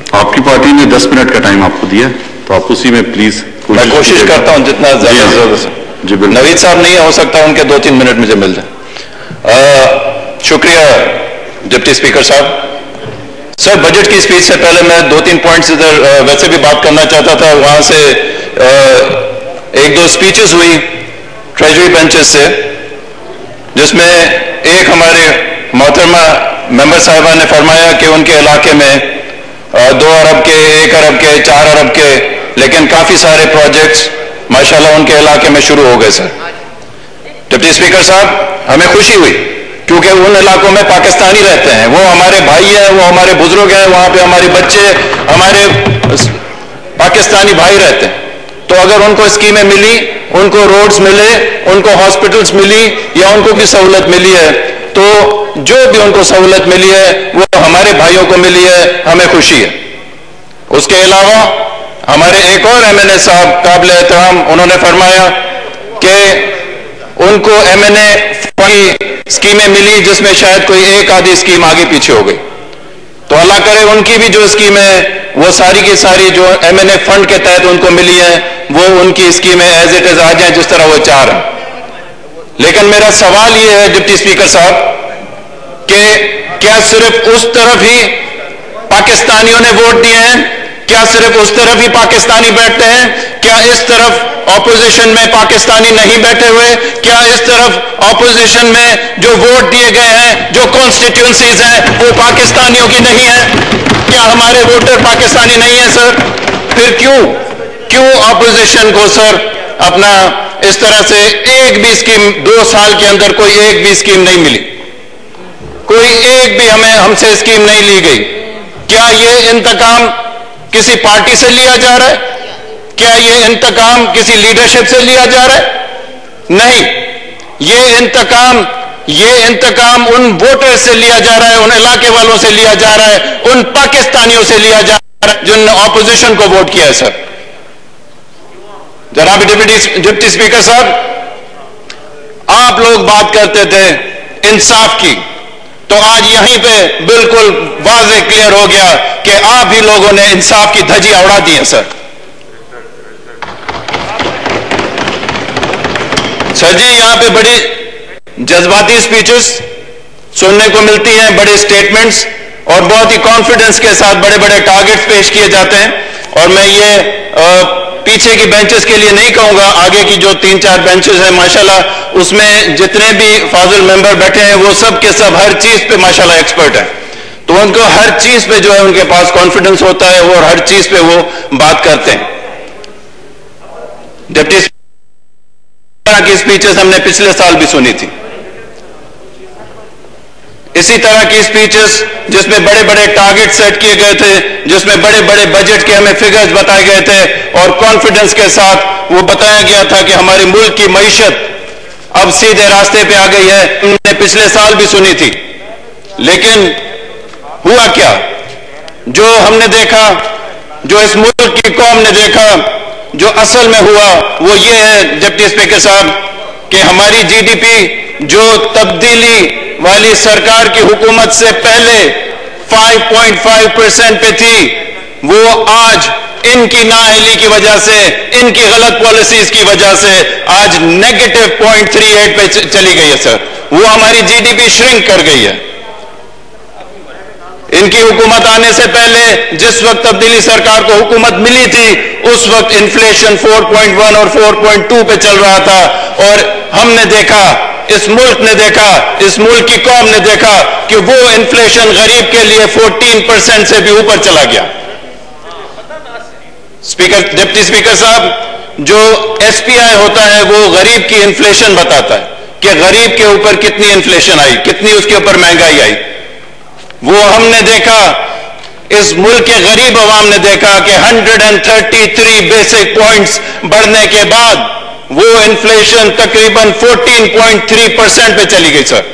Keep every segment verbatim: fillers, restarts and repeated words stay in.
آپ کی پارٹی نے دس منٹ کا ٹائم آپ کو دیا تو آپ اسی میں پلیز میں کوشش کرتا ہوں جتنا زیادہ ضرورت ہے. جی بالکل. نوید صاحب نہیں ہو سکتا ان کے دو تین منٹ مجھے مل جائے. شکریہ ڈپٹی اسپیکر صاحب. سر بجٹ کی اسپیچ سے پہلے میں دو تین پوائنٹس ادھر ویسے بھی بات کرنا چاہتا تھا. وہاں سے ایک دو اسپیچز ہوئی ٹریجری بینچز سے جس میں ایک ہمارے محترمہ ممبر صاحبہ نے فرمایا کہ ان کے علاقے میں دو ارب کے ایک ارب کے چار ارب کے لیکن کافی سارے پروجیکٹس ماشاءاللہ ان کے علاقے میں شروع ہو گئے. سر ڈپٹی اسپیکر صاحب ہمیں خوشی ہوئی کیونکہ ان علاقوں میں پاکستانی رہتے ہیں, وہ ہمارے بھائی ہیں, وہ ہمارے بزرگ ہیں, وہاں پہ ہمارے بچے ہمارے پاکستانی بھائی رہتے ہیں. تو اگر ان کو اسکیمیں ملی, ان کو روڈز ملے, ان کو ہاسپٹلز ملی یا ان کو بھی سہولت ملی ہے تو جو بھی ان کو سہولت ملی ہے وہ ہمارے بھائیوں کو ملی ہے, ہمیں خوشی ہے. اس کے علاوہ ہمارے ایک اور ایم این اے صاحب قابل احترام انہوں نے فرمایا کہ ان کو ایم این اے کی اسکیمیں ملی جس میں شاید کوئی ایک آدھی اسکیم آگے پیچھے ہو گئی. تو اللہ کرے ان کی بھی جو اسکیمیں ہیں وہ ساری کی ساری جو ایم این اے فنڈ کے تحت ان کو ملی ہیں وہ ان کی اسکیمیں ایز اٹ از آ جائیں جس طرح وہ چاہ رہے ہیں. لیکن میرا سوال یہ ہے ڈپٹی اسپیکر صاحب کہ کیا صرف اس طرف ہی پاکستانیوں نے ووٹ دیے ہیں؟ کیا صرف اس طرف ہی پاکستانی بیٹھتے ہیں؟ کیا اس طرف اپوزیشن میں پاکستانی نہیں بیٹھے ہوئے؟ کیا اس طرف اپوزیشن میں جو ووٹ دیے گئے ہیں, جو کانسٹیٹیوئنسیز ہیں وہ پاکستانیوں کی نہیں ہیں؟ کیا ہمارے ووٹر پاکستانی نہیں ہیں سر؟ پھر کیوں کیوں اپوزیشن کو سر اپنا اس طرح سے ایک بھی اسکیم دو سال کے اندر کوئی ایک بھی اسکیم نہیں ملی, کوئی ایک بھی ہمیں ہم سے اسکیم نہیں لی گئی؟ کیا یہ انتقام کسی پارٹی سے لیا جا رہا ہے؟ کیا یہ انتقام کسی لیڈرشپ سے لیا جا رہا ہے؟ نہیں, یہ انتقام یہ انتقام ان ووٹر سے لیا جا رہا ہے, ان علاقے والوں سے لیا جا رہا ہے, ان پاکستانیوں سے لیا جا رہا ہے جن نے اپوزیشن کو ووٹ کیا ہے. سر جناب ڈپٹی ڈپٹی اسپیکر صاحب آپ لوگ بات کرتے تھے انصاف کی, تو آج یہیں پہ بالکل واضح کلیئر ہو گیا کہ آپ ہی لوگوں نے انصاف کی دھجیاں اڑا دی ہیں. سر سر جی یہاں پہ بڑی جذباتی سپیچز سننے کو ملتی ہیں, بڑے سٹیٹمنٹس اور بہت ہی کانفیڈنس کے ساتھ بڑے بڑے ٹارگٹس پیش کیے جاتے ہیں. اور میں یہ پیچھے کی بینچز کے لیے نہیں کہوں گا, آگے کی جو تین چار بینچز ہیں ماشاءاللہ اس میں جتنے بھی فاضل ممبر بیٹھے ہیں وہ سب کے سب ہر چیز پہ ماشاءاللہ ایکسپرٹ ہیں, تو ان کو ہر چیز پہ جو ہے ان کے پاس کانفیڈنس ہوتا ہے اور ہر چیز پہ وہ بات کرتے ہیں. ڈپٹی اسپیکر کی سپیچز ہم نے پچھلے سال بھی سنی تھی, اسی طرح کی سپیچز جس میں بڑے بڑے ٹارگٹ سیٹ کیے گئے تھے, جس میں بڑے بڑے بجٹ کے ہمیں فگرز بتائے گئے تھے اور کانفیڈنس کے ساتھ وہ بتایا گیا تھا کہ ہمارے ملک کی معیشت اب سیدھے راستے پہ آ گئی ہے, ہم نے پچھلے سال بھی سنی تھی. لیکن ہوا کیا؟ جو ہم نے دیکھا, جو اس ملک کی قوم نے دیکھا, جو اصل میں ہوا وہ یہ ہے ڈپٹی اسپیکر صاحب کہ ہماری جی ڈی پی جو تبدیلی والی سرکار کی حکومت سے پہلے پانچ پوائنٹ پانچ پرسنٹ پہ تھی, وہ آج ان کی نااہلی کی وجہ سے, ان کی غلط پالیسیز کی وجہ سے آج نیگیٹو پوائنٹ تھری ایٹ پہ چلی گئی ہے. سر وہ ہماری جی ڈی پی شرنک کر گئی ہے. ان کی حکومت آنے سے پہلے جس وقت تبدیلی سرکار کو حکومت ملی تھی اس وقت انفلیشن چار پوائنٹ ایک اور چار پوائنٹ دو پہ چل رہا تھا, اور ہم نے دیکھا, اس ملک نے دیکھا, اس ملک کی قوم نے دیکھا کہ وہ انفلیشن غریب کے لیے چودہ پرسنٹ سے بھی اوپر چلا گیا. اسپیکر ڈپٹی اسپیکر صاحب, جو ایس پی آئی ہوتا ہے وہ غریب کی انفلیشن بتاتا ہے کہ غریب کے اوپر کتنی انفلیشن آئی, کتنی اس کے اوپر مہنگائی آئی. وہ ہم نے دیکھا, اس ملک کے غریب عوام نے دیکھا کہ ایک سو تینتیس بیسک پوائنٹس بڑھنے کے بعد وہ انفلیشن تقریباً چودہ پوائنٹ تین پرسنٹ پہ چلی گئی. سر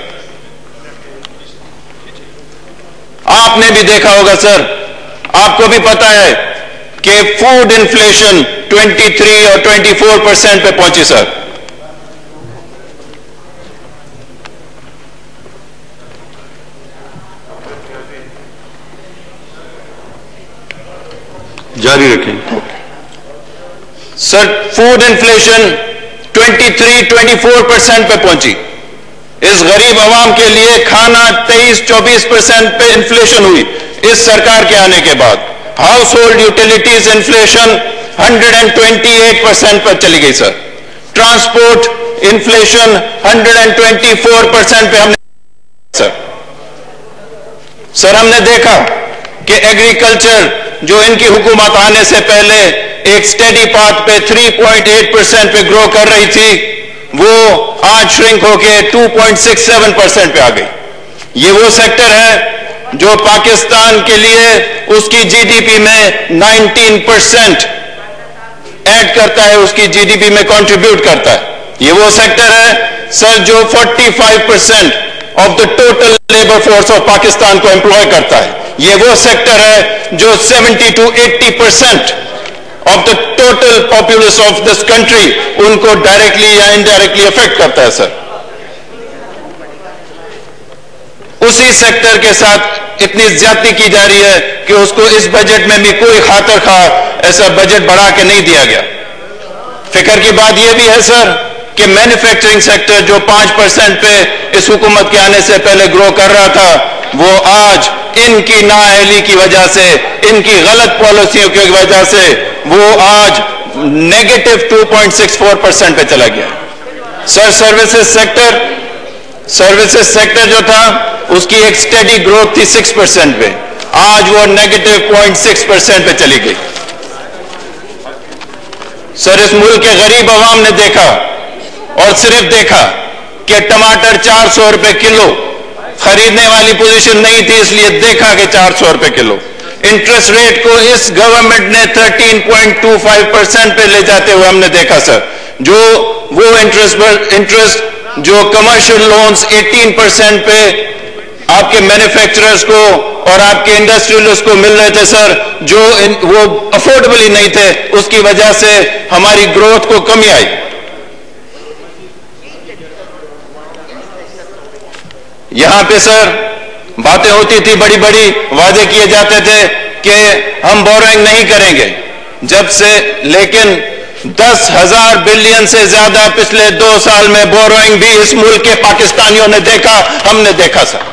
آپ نے بھی دیکھا ہوگا سر, آپ کو بھی پتا ہے کہ فوڈ انفلیشن تیئیس اور چوبیس پرسنٹ پہ پہنچی. سر جاری رکھیں. Sir food inflation twenty three twenty four percent پہ پہنچی. اس غریب عوام کے لیے کھانا تیئیس چوبیس پرسینٹ پہ انفلیشن ہوئی اس سرکار کے آنے کے بعد. Household utilities inflation hundred and twenty eight percent پر چلی گئی. Sir transport inflation hundred and twenty four percent پہ ہم نے سر سر ہم نے دیکھا کہ ایگریکلچر جو ان کی حکومت آنے سے پہلے ایک سٹیڈی پاتھ پہ تھری پوائنٹ ایٹ پرسینٹ پہ گرو کر رہی تھی وہ آج شرنک ہو کے two point six seven percent پہ آ گئی. یہ وہ سیکٹر ہے جو پاکستان کے لیے اس کی جی ڈی پی میں نائنٹین پرسینٹ ایڈ کرتا ہے, اس کی جی ڈی پی میں کنٹریبیوٹ کرتا ہے. یہ وہ سیکٹر ہے سر جو forty five percent of the total labour force of Pakistan کو امپلوائے کرتا ہے. یہ وہ سیکٹر ہے جو seventy two eighty percent of the total populace of this country ان کو ڈائریکٹلی یا انڈائریکٹلی افیکٹ کرتا ہے. سر اسی سیکٹر کے ساتھ اتنی زیادتی کی جا رہی ہے کہ اس کو اس بجٹ میں بھی کوئی خاطر خواہ ایسا بجٹ بڑھا کے نہیں دیا گیا. فکر کی بات یہ بھی ہے سر کہ مینوفیکچرنگ سیکٹر جو پانچ پرسینٹ پہ اس حکومت کے آنے سے پہلے گرو کر رہا تھا وہ آج ان کی نااہلی کی وجہ سے, ان کی غلط پالیسیوں کی وجہ سے وہ آج negative two point six four percent پہ چلا گیا. Sir services sector services sector جو تھا اس کی ایک سٹیڈی گروتھ تھی سکس پرسینٹ پہ, آج وہ نیگیٹو پوائنٹ سکس پرسینٹ پہ چلی گئی. سر اس ملک کے غریب عوام نے دیکھا اور صرف دیکھا کہ ٹماٹر چار سو روپے کلو, خریدنے والی پوزیشن نہیں تھی اس لیے دیکھا کہ چار سو روپے کلو. انٹرسٹ ریٹ کو اس گورنمنٹ نے thirteen point two five percent پہ لے جاتے ہوئے ہم نے دیکھا سر. جو وہ انٹرسٹ انٹرسٹ جو کمرشل لونز ایٹین پرسینٹ پہ آپ کے مینوفیکچررز کو اور آپ کے انڈسٹریلسٹ کو مل رہے تھے سر, جو وہ افورڈیبل ہی نہیں تھے, اس کی وجہ سے ہماری گروتھ کو کمی آئی. یہاں پہ سر باتیں ہوتی تھی بڑی بڑی, وعدے کیے جاتے تھے کہ ہم بوروئنگ نہیں کریں گے جب سے, لیکن دس ہزار بلین سے زیادہ پچھلے دو سال میں بوروئنگ بھی اس ملک کے پاکستانیوں نے دیکھا, ہم نے دیکھا سر.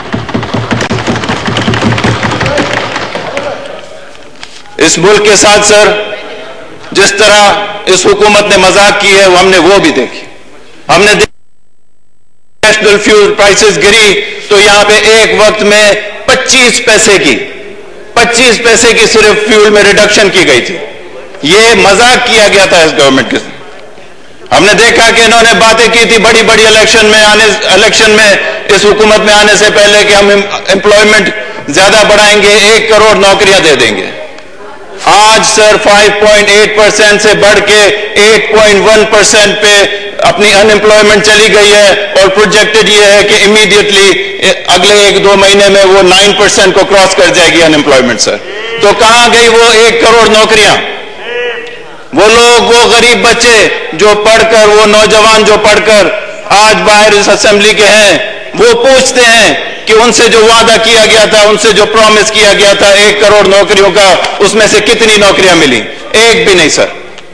اس ملک کے ساتھ سر جس طرح اس حکومت نے مذاق کی ہے ہم نے وہ بھی دیکھی. ہم نے نیشنل فیول پرائسز گری تو یہاں پہ ایک وقت میں پچیس پیسے کی پچیس پیسے کی صرف فیول میں ریڈکشن کی گئی تھی. یہ مذاق کیا گیا تھا اس گورنمنٹ کے. ہم نے دیکھا کہ انہوں نے باتیں کی تھی بڑی بڑی الیکشن میں آنے الیکشن میں اس حکومت میں آنے سے پہلے کہ ہم امپلائمنٹ زیادہ بڑھائیں گے, ایک کروڑ نوکریاں دے دیں گے. آج sir five point eight percent سے بڑھ کے ایٹ پوائنٹ ون پرسینٹ پہ اپنی ان امپلائمنٹ چلی گئی ہے اور پروجیکٹڈ یہ ہے کہ امیڈیٹلی اگلے ایک دو مہینے میں وہ نائن پرسینٹ کو کراس کر جائے گی ان امپلائمنٹ سر. تو کہاں گئی وہ ایک کروڑ نوکریاں؟ وہ لوگ, وہ غریب بچے جو پڑھ کر, وہ نوجوان جو پڑھ کر آج باہر اس اسمبلی کے ہیں, وہ پوچھتے ہیں کہ ان سے جو وعدہ کیا گیا تھا, ان سے جو پرومس کیا گیا تھا ایک کروڑ نوکریوں کا, اس میں سے کتنی نوکریاں ملی؟ ایک بھی نہیں سر.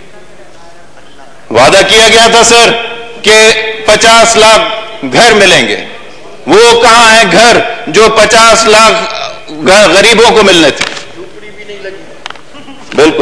وعدہ کیا گیا تھا سر کہ پچاس لاکھ گھر ملیں گے, وہ کہاں ہیں گھر جو پچاس لاکھ غریبوں کو ملنے تھے؟ بالکل.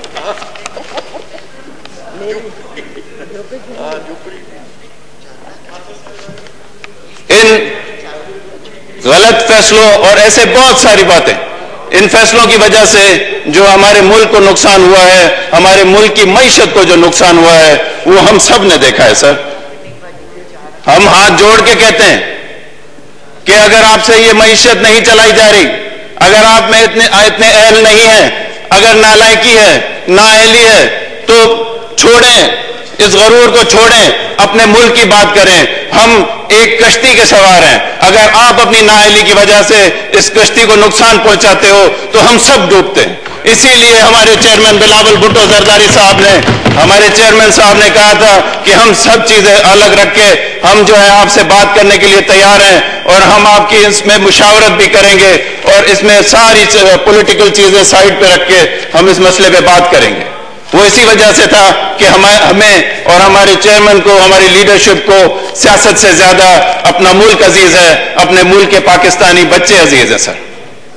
ان غلط فیصلوں اور ایسے بہت ساری باتیں, ان فیصلوں کی وجہ سے جو ہمارے ملک کو نقصان ہوا ہے, ہمارے ملک کی معیشت کو جو نقصان ہوا ہے وہ ہم سب نے دیکھا ہے سر. ہم ہاتھ جوڑ کے کہتے ہیں کہ اگر آپ سے یہ معیشت نہیں چلائی جا رہی, اگر آپ میں اتنے اتنے اہل نہیں ہیں, اگر نالائکی ہے, نااہلی ہے, تو چھوڑیں, اس غرور کو چھوڑیں, اپنے ملک کی بات کریں. ہم ایک کشتی کے سوار ہیں, اگر آپ اپنی نااہلی کی وجہ سے اس کشتی کو نقصان پہنچاتے ہو تو ہم سب ڈوبتے ہیں. اسی لیے ہمارے چیئرمین بلاول بھٹو زرداری صاحب نے ہمارے چیئرمین صاحب نے کہا تھا کہ ہم سب چیزیں الگ رکھ کے ہم جو ہے آپ سے بات کرنے کے لیے تیار ہیں اور ہم آپ کی اس میں مشاورت بھی کریں گے اور اس میں ساری پولیٹیکل چیزیں سائڈ پہ رکھ کے ہم اس مسئلے پہ بات کریں گے. وہ اسی وجہ سے تھا کہ ہمیں اور ہمارے چیئرمین کو, ہماری لیڈرشپ کو سیاست سے زیادہ اپنا ملک عزیز ہے, اپنے ملک کے پاکستانی بچے عزیز ہیں. سر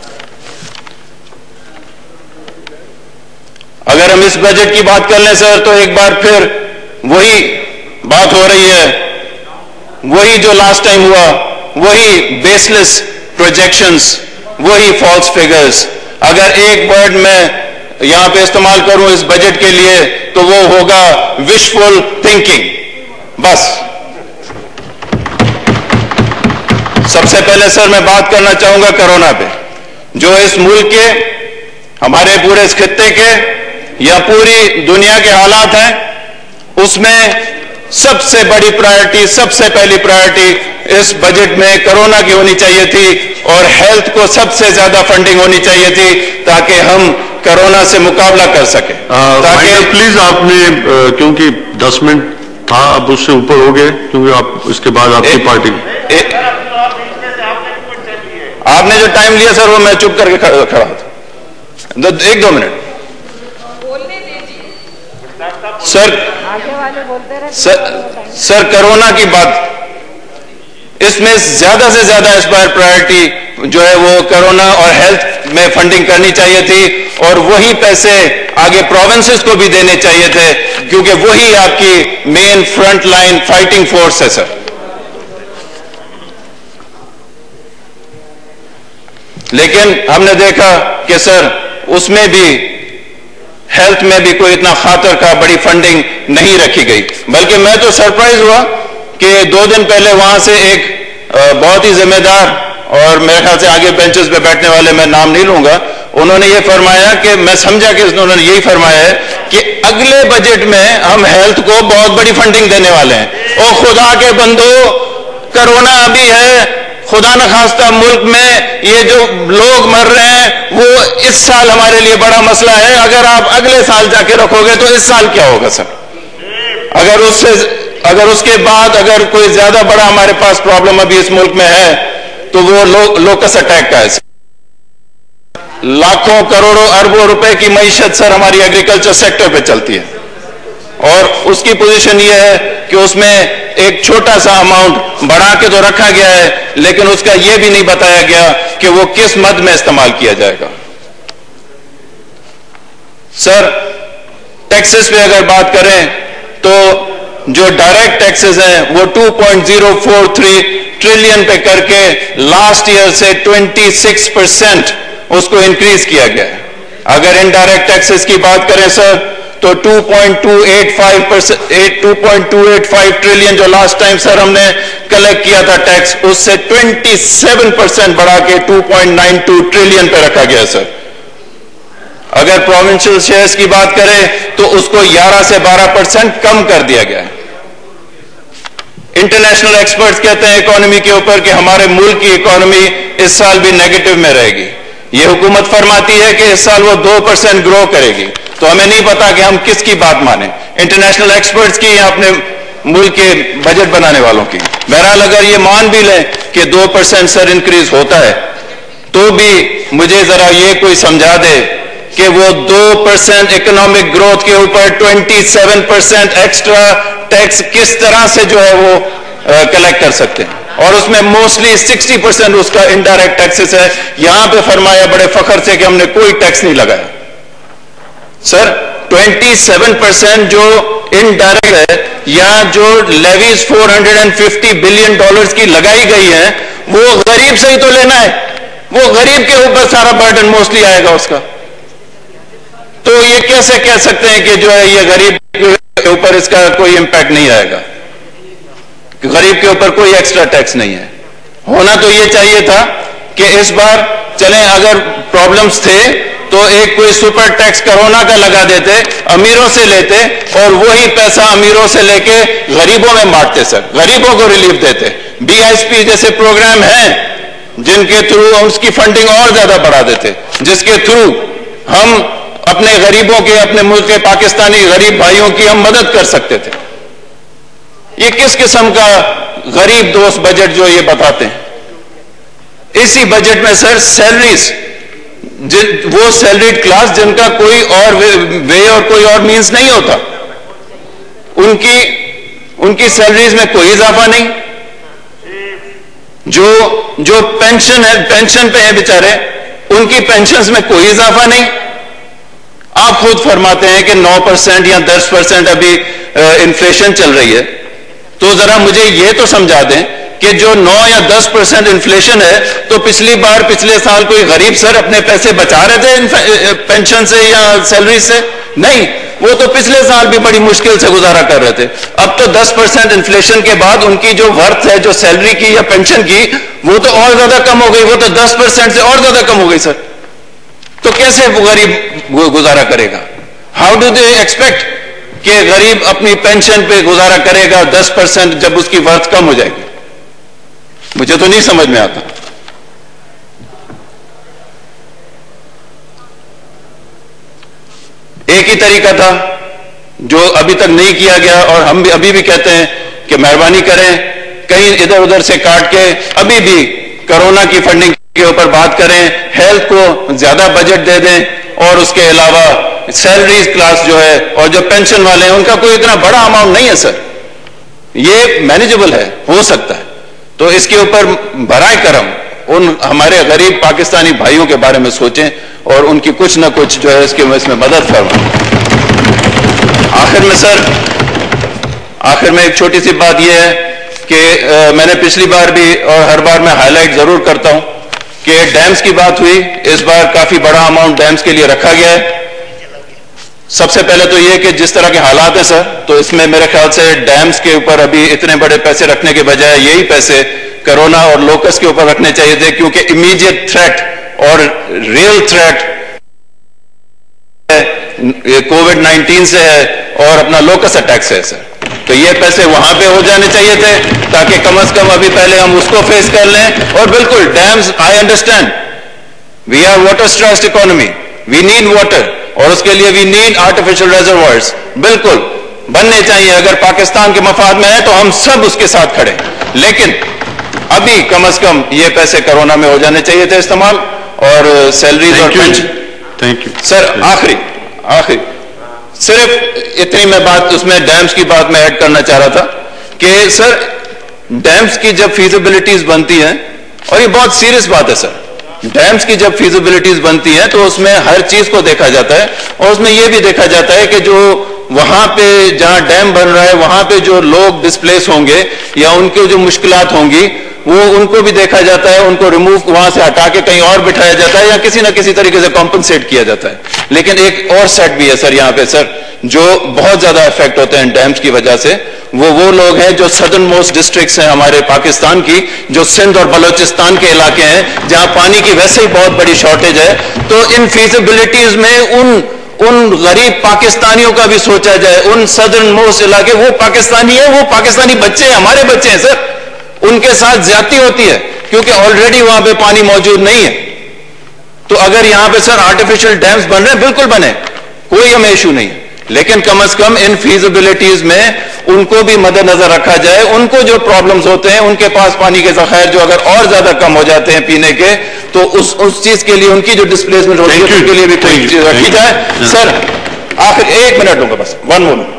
اگر ہم اس بجٹ کی بات کر لیں سر تو ایک بار پھر وہی بات ہو رہی ہے, وہی جو لاسٹ ٹائم ہوا, وہی بیس لیس پروجیکشنز, وہی فالس فگرز. اگر ایک ورڈ میں یہاں پہ استعمال کروں اس بجٹ کے لیے تو وہ ہوگا وشفل تھنکنگ. بس سب سے پہلے سر میں بات کرنا چاہوں گا کرونا پہ, جو اس ملک کے, ہمارے پورے اس خطے کے یا پوری دنیا کے حالات ہیں. اس میں سب سے بڑی پرائرٹی, سب سے پہلی پرائرٹی اس بجٹ میں کرونا کی ہونی چاہیے تھی اور ہیلتھ کو سب سے زیادہ فنڈنگ ہونی چاہیے تھی تاکہ ہم کرونا سے مقابلہ کر سکیں. تاکہ پلیز آپ نے, کیونکہ دس منٹ تھا اب اس سے اوپر ہو گئے, کیونکہ آپ اس کے بعد آپ کی پارٹی آپ نے جو ٹائم لیا سر وہ میں چپ کر کے کھڑا تھا. ایک دو منٹ سر. سر کرونا کی بات, اس میں زیادہ سے زیادہ اس بار پرائرٹی جو ہے وہ کرونا اور ہیلتھ میں فنڈنگ کرنی چاہیے تھی اور وہی پیسے آگے پروونسز کو بھی دینے چاہیے تھے کیونکہ وہی آپ کی main front line fighting force ہے. سر لیکن ہم نے دیکھا کہ سر اس میں بھی ہیلتھ میں بھی کوئی اتنا خاطر کا بڑی فنڈنگ نہیں رکھی گئی. بلکہ میں تو سرپرائز ہوا کہ دو دن پہلے وہاں سے ایک بہت ہی ذمہ دار اور میرے خیال سے آگے بینچز پہ بیٹھنے والے, میں نام نہیں لوں گا, انہوں نے یہ فرمایا کہ میں سمجھا کہ انہوں نے یہی فرمایا ہے کہ اگلے بجٹ میں ہم ہیلتھ کو بہت بڑی فنڈنگ دینے والے ہیں. اور خدا کے بندو, کرونا ابھی ہے, خدا نخواستہ ملک میں یہ جو لوگ مر رہے ہیں وہ اس سال ہمارے لیے بڑا مسئلہ ہے. اگر آپ اگلے سال جا کے رکھو گے تو اس سال کیا ہوگا سر؟ اگر اس سے اگر اس کے بعد اگر کوئی زیادہ بڑا ہمارے پاس پرابلم ابھی اس ملک میں ہے تو وہ لوکس اٹیک کا ہے. لاکھوں کروڑوں اربوں روپے کی معیشت سر ہماری ایگریکلچر سیکٹر پہ چلتی ہے اور اس کی پوزیشن یہ ہے کہ اس میں ایک چھوٹا سا اماؤنٹ بڑھا کے تو رکھا گیا ہے لیکن اس کا یہ بھی نہیں بتایا گیا کہ وہ کس مد میں استعمال کیا جائے گا. سر ٹیکسز پہ اگر بات کریں تو جو ڈائریکٹ ٹیکسز ہیں وہ two point zero four three trillion پہ کر کے لاسٹ ایئر سے ٹوینٹی سکس پرسینٹ اس کو انکریز کیا گیا ہے. اگر انڈائریکٹ ٹیکسز کی بات کریں سر تو two point two eight five trillion جو لاسٹ ٹائم سر ہم نے کلیکٹ کیا تھا ٹیکس, اس سے ٹوینٹی سیون پرسینٹ بڑھا کے two point nine two trillion پہ رکھا گیا سر. اگر پروونشل شیئرز کی بات کریں تو اس کو گیارہ سے بارہ پرسینٹ کم کر دیا گیا ہے. انٹرنیشنل ایکسپرٹس کہتے ہیں اکانومی کے اوپر کہ ہمارے ملک کی اکانومی اس سال بھی نیگیٹو میں رہے گی. یہ حکومت فرماتی ہے کہ اس سال وہ دو پرسینٹ گرو کرے گی, تو ہمیں نہیں پتا کہ ہم کس کی بات مانیں, انٹرنیشنل ایکسپرٹس کی یا اپنے ملک کے بجٹ بنانے والوں کی. بہرحال اگر یہ مان بھی لیں کہ دو پرسینٹ سر انکریز ہوتا ہے تو بھی مجھے ذرا یہ کوئی سمجھا دے کہ وہ دو پرسینٹ اکنامک گروتھ کے اوپر twenty seven percent extra tax کس طرح سے جو ہے وہ کلیکٹ کر سکتے ہیں, اور اس میں موسٹلی سکسٹی پرسینٹ اس کا انڈائریکٹ ٹیکسز ہے. یہاں پہ فرمایا بڑے فخر سے کہ ہم نے کوئی ٹیکس نہیں لگایا. سر ٹوینٹی سیون پرسینٹ جو انڈائریکٹ ہے یا جو levies four hundred and fifty billion dollars کی لگائی گئی ہیں وہ غریب سے ہی تو لینا ہے, وہ غریب کے اوپر سارا برڈن موسٹلی آئے گا اس کا. تو یہ کیسے کہہ سکتے ہیں کہ جو ہے یہ غریب کے اوپر اس کا کوئی امپیکٹ نہیں آئے گا, غریب کے اوپر کوئی ایکسٹرا ٹیکس نہیں ہے. ہونا تو یہ چاہیے تھا کہ اس بار چلیں اگر پرابلمز تھے تو ایک کوئی سپر ٹیکس کرونا کا لگا دیتے, امیروں سے لیتے اور وہی پیسہ امیروں سے لے کے غریبوں میں بانٹتے سر, غریبوں کو ریلیف دیتے. بی ایس پی جیسے پروگرام ہیں جن کے تھرو ہم اس کی فنڈنگ اور زیادہ بڑھا دیتے, جس کے تھرو ہم اپنے غریبوں کے, اپنے ملک کے پاکستانی غریب بھائیوں کی ہم مدد کر سکتے تھے. یہ کس قسم کا غریب دوست بجٹ جو یہ بتاتے ہیں؟ اسی بجٹ میں سر سیلریز, وہ سیلریڈ کلاس جن کا کوئی اور وے اور کوئی اور مینز نہیں ہوتا, ان کی ان کی سیلریز میں کوئی اضافہ نہیں. جو جو پینشن ہے, پینشن پہ ہیں بیچارے, ان کی پینشنز میں کوئی اضافہ نہیں. آپ خود فرماتے ہیں کہ نو پرسینٹ یا دس پرسینٹ ابھی انفلیشن چل رہی ہے, تو ذرا مجھے یہ تو سمجھا دیں کہ جو نو یا دس پرسینٹ انفلیشن ہے, تو پچھلی بار پچھلے سال کوئی غریب سر اپنے پیسے بچا رہے تھے پینشن سے یا سیلری سے؟ نہیں, وہ تو پچھلے سال بھی بڑی مشکل سے گزارا کر رہے تھے. اب تو دس پرسینٹ انفلیشن کے بعد ان کی جو ورتھ ہے, جو سیلری کی یا پینشن کی, وہ تو اور زیادہ کم ہو گئی, وہ تو دس پرسینٹ سے اور زیادہ کم ہو گئی سر. تو کیسے وہ غریب گزارا کرے گا؟ ہاؤ ڈو دے ایکسپیکٹ کہ غریب اپنی پینشن پہ گزارا کرے گا دس پرسینٹ جب اس کی ورتھ کم ہو جائے گی؟ مجھے تو نہیں سمجھ میں آتا. ایک ہی طریقہ تھا جو ابھی تک نہیں کیا گیا, اور ہم بھی ابھی بھی کہتے ہیں کہ مہربانی کریں, کہیں ادھر ادھر سے کاٹ کے ابھی بھی کرونا کی فنڈنگ کے اوپر بات کریں, ہیلتھ کو زیادہ بجٹ دے دیں, اور اس کے علاوہ سیلریز کلاس جو ہے اور جو پینشن والے ہیں ان کا کوئی اتنا بڑا اماؤنٹ نہیں ہے سر, یہ مینیجبل ہے, ہو سکتا ہے. تو اس کے اوپر برائے کرم ان ہمارے غریب پاکستانی بھائیوں کے بارے میں سوچیں اور ان کی کچھ نہ کچھ جو ہے اس کے اس میں مدد فرمائیں. آخر میں سر, آخر میں ایک چھوٹی سی بات یہ ہے کہ میں نے پچھلی بار بھی اور ہر بار میں ہائی لائٹ ضرور کرتا ہوں کہ ڈیمز کی بات ہوئی, اس بار کافی بڑا اماؤنٹ ڈیمز کے لیے رکھا گیا ہے. سب سے پہلے تو یہ کہ جس طرح کے حالات ہیں سر, تو اس میں میرے خیال سے ڈیمز کے اوپر ابھی اتنے بڑے پیسے رکھنے کے بجائے یہی پیسے کرونا اور لوکس کے اوپر رکھنے چاہیے تھے, کیونکہ امیڈیٹ تھریٹ اور ریئل تھریٹ کووڈ نائنٹین سے ہے اور اپنا لوکس اٹیک سے ہے سر. تو یہ پیسے وہاں پہ ہو جانے چاہیے تھے تاکہ کم از کم ابھی پہلے ہم اس کو فیس کر لیں. اور بالکل dams, I understand, we are water stressed economy, we need water, اور اس کے لیے وی نیڈ آرٹیفیشل ریزروائرز, بالکل بننے چاہیے. اگر پاکستان کے مفاد میں ہے تو ہم سب اس کے ساتھ کھڑے, لیکن ابھی کم از کم یہ پیسے کرونا میں ہو جانے چاہیے تھے استعمال, اور سیلریز اور پینشن. Thank you sir. آخری آخری صرف اتنی میں بات اس میں ڈیمز کی بات میں ایڈ کرنا چاہ رہا تھا کہ سر ڈیمز کی جب فیزیبلٹیز بنتی ہیں, اور یہ بہت سیریس بات ہے سر, ڈیمز کی جب فیزیبلٹیز بنتی ہیں تو اس میں ہر چیز کو دیکھا جاتا ہے, اور اس میں یہ بھی دیکھا جاتا ہے کہ جو وہاں پہ جہاں ڈیم بن رہا ہے وہاں پہ جو لوگ ڈسپلیس ہوں گے یا ان کے جو مشکلات ہوں گی وہ ان کو بھی دیکھا جاتا ہے, ان کو ریموو وہاں سے ہٹا کے کہیں اور بٹھایا جاتا ہے یا کسی نہ کسی طریقے سے کمپنسیٹ کیا جاتا ہے. لیکن ایک اور سیٹ بھی ہے سر یہاں پہ سر, جو بہت زیادہ افیکٹ ہوتے ہیں ڈیمز کی وجہ سے, وہ وہ لوگ ہیں جو سدرن موسٹ ڈسٹرکٹس ہیں ہمارے پاکستان کی, جو سندھ اور بلوچستان کے علاقے ہیں جہاں پانی کی ویسے ہی بہت بڑی شارٹیج ہے. تو ان فیزیبلٹیز میں ان ان غریب پاکستانیوں کا بھی سوچا جائے, ان سدرن موسٹ علاقے, وہ پاکستانی ہیں, وہ پاکستانی بچے ہیں, ہمارے بچے ہیں سر, ان کے ساتھ زیادتی ہوتی ہے کیونکہ آلریڈی وہاں پہ پانی موجود نہیں ہے. تو اگر یہاں پہ سر آرٹیفیشل ڈیمز بن رہے ہیں, بالکل بنے, کوئی ہمیں ایشو نہیں ہے, لیکن کم از کم ان فیزیبلٹیز میں ان کو بھی مد نظر رکھا جائے. ان کو جو پرابلمز ہوتے ہیں, ان کے پاس پانی کے ذخائر جو اگر اور زیادہ کم ہو جاتے ہیں پینے کے, تو اس اس چیز کے لیے ان کی جو ڈسپلیسمنٹ ہوتی ہے ان کے لیے بھی کوئی چیز رکھی جائے. سر آخر ایک منٹ لوں گا بس, ون منٹ.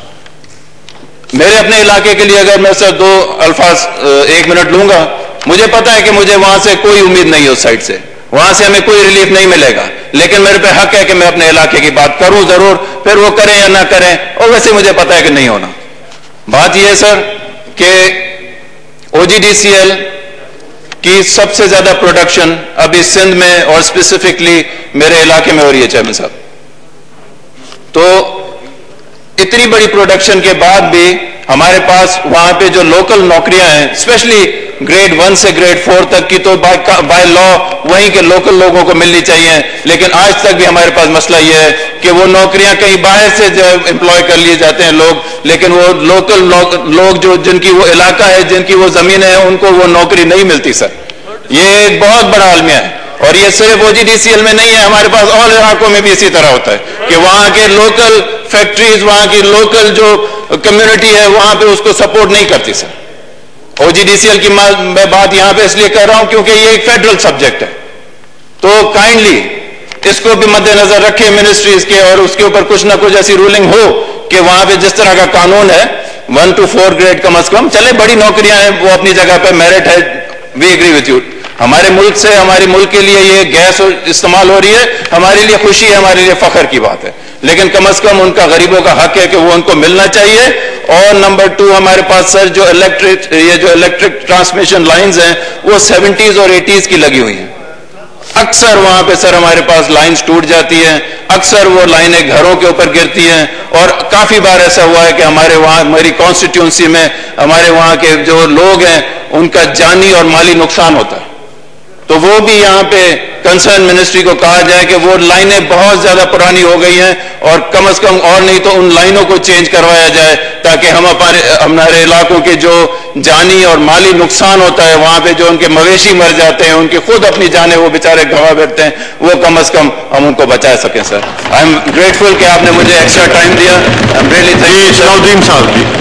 میرے اپنے علاقے کے لیے اگر میں سر دو الفاظ ایک منٹ لوں گا, مجھے پتا ہے کہ مجھے وہاں سے کوئی امید نہیں ہے, اس سائڈ سے وہاں سے ہمیں کوئی ریلیف نہیں ملے گا, لیکن میرے پہ حق ہے کہ میں اپنے علاقے کی بات کروں ضرور, پھر وہ کریں یا نہ کریں, اور ویسے مجھے پتا ہے کہ نہیں ہونا. بات یہ ہے سر کہ او جی ڈی سی ایل کی سب سے زیادہ پروڈکشن ابھی سندھ میں اور اسپیسیفکلی میرے علاقے میں ہو رہی ہے چیئرمین صاحب. تو اتنی بڑی پروڈکشن کے بعد بھی ہمارے پاس وہاں پہ جو لوکل نوکریاں ہیں, اسپیشلی گریڈ ون سے گریڈ فور تک کی, تو بائی لا وہیں کے لوکل لوگوں کو ملنی چاہیے, لیکن آج تک بھی ہمارے پاس مسئلہ یہ ہے کہ وہ نوکریاں کہیں باہر سے جو امپلوائے کر لیے جاتے ہیں لوگ, لیکن وہ لوکل لوگ جو جن کی وہ علاقہ ہے, جن کی وہ زمین ہے, ان کو وہ نوکری نہیں ملتی. سر یہ ایک بہت بڑا المیہ ہے. اور یہ صرف او جی ڈی سی ایل میں نہیں ہے, ہمارے پاس اور علاقوں میں بھی اسی طرح ہوتا ہے کہ وہاں کے لوکل فیکٹریز, وہاں کی لوکل جو کمیونٹی ہے وہاں پہ اس کو سپورٹ نہیں کرتی. سر او جی ڈی سی ایل کی میں بات یہاں پہ اس لیے کر رہا ہوں کیونکہ یہ ایک فیڈرل سبجیکٹ ہے, تو کائنڈلی اس کو بھی مد نظر رکھے منسٹریز کے, اور اس کے اوپر کچھ نہ کچھ ایسی رولنگ ہو کہ وہاں پہ جس طرح کا قانون ہے ون ٹو فور گریڈ کم از کم چلے, بڑی نوکریاں ہیں وہ اپنی جگہ پہ میرٹ ہے, وی ایگری وتھ یو. ہمارے ملک سے, ہمارے ملک کے لیے یہ گیس استعمال ہو رہی ہے, ہمارے لیے خوشی ہے, ہمارے لیے فخر کی بات ہے, لیکن کم از کم ان کا غریبوں کا حق ہے کہ وہ ان کو ملنا چاہیے. اور نمبر ٹو, ہمارے پاس سر جو الیکٹرک یہ جو الیکٹرک ٹرانسمیشن لائنز ہیں وہ سیونٹیز اور ایٹیز کی لگی ہوئی ہیں. اکثر وہاں پہ سر ہمارے پاس لائنز ٹوٹ جاتی ہیں, اکثر وہ لائنیں گھروں کے اوپر گرتی ہیں, اور کافی بار ایسا ہوا ہے کہ ہمارے وہاں, ہماری کانسٹیٹیونسی میں ہمارے وہاں کے جو لوگ ہیں ان کا جانی اور مالی نقصان ہوتا ہے. تو وہ بھی یہاں پہ کنسرن منسٹری کو کہا جائے کہ وہ لائنیں بہت زیادہ پرانی ہو گئی ہیں, اور کم از کم اور نہیں تو ان لائنوں کو چینج کروایا جائے تاکہ ہم ہمارے ہمارے علاقوں کے جو جانی اور مالی نقصان ہوتا ہے, وہاں پہ جو ان کے مویشی مر جاتے ہیں, ان کی خود اپنی جانیں وہ بیچارے گنوا بیٹھتے ہیں, وہ کم از کم ہم ان کو بچا سکیں. سر آئی ایم گریٹفل کہ آپ نے مجھے ایکسٹرا ٹائم دیا. I am really thank you. Salahuddin صاحب جی.